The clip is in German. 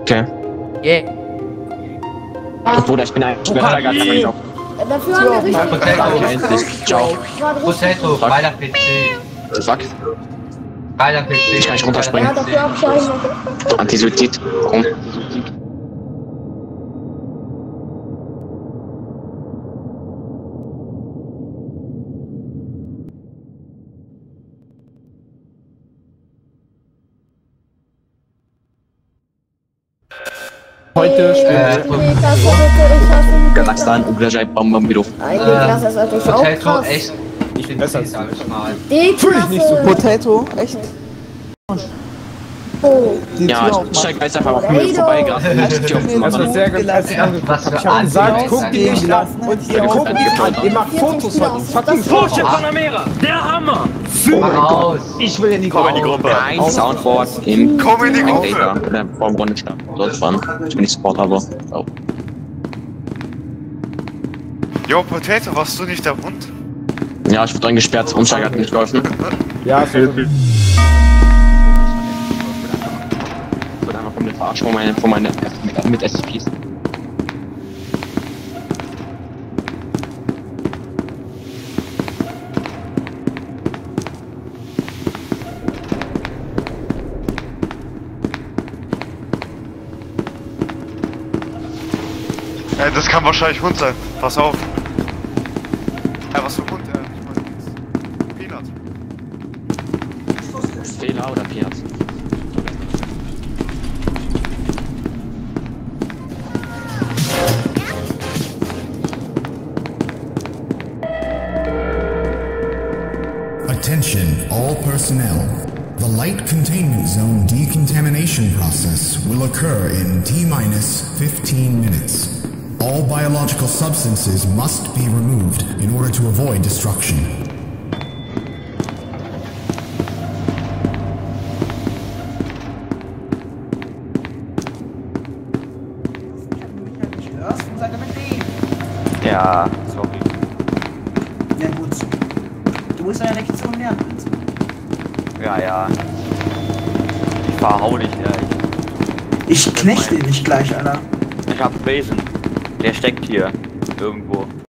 Okay. Yeah. Bruder, ich bin ein Schwerter, gar nicht auf. Dafür haben wir richtig. Danke, endlich. Ciao. Potato, beider PC. Fuck. Beider PC. Ich kann nicht runterspringen. Ja, dafür habe ich einen. Anti-Suizid. Warum? Heute spielen Kasachstan, Ugrajai, Bambambiro. Das ist natürlich auch Potato, krass. echt. Ich bin besser als mal. Die Klasse. Potato, echt? Oh. Die Ja, Tür auch ich steig jetzt einfach auf mir vorbei gerade. Das ist sehr gut. Was für Ich hab gesagt, Ansicht, guck die nicht an. Und ihr guckt die an. Ihr macht Fotos von uns. Fucking Fotos. Der Hammer! raus. Ich will in die Komm in die Gruppe. Ein Soundboard im Komm in die Gruppe. Data. Oder vom Rundenstand. Sonst wann. Ich bin nicht Support, aber. Oh. Jo, Potato, warst du nicht der Hund? Ja, ich wurde eingesperrt. Umsteiger hat nicht geholfen. Ja, Ich wurde einfach komplett verarscht von meine mit SCPs. Das kann wahrscheinlich Hund sein. Pass auf. Was für Hund? Ich meine jetzt. Peanut. Fehler oder Peanut? Attention, all personnel. The light containment zone decontamination process will occur in T-minus 15 minutes. All biological substances must be removed in order to avoid destruction. Ja, sorry. Ja gut. Du musst deine Lektion lernen. Ja. Ich verhau dich, ja. Ich knechte dich gleich, Alter. Ich hab Besen. Der steckt hier. Irgendwo.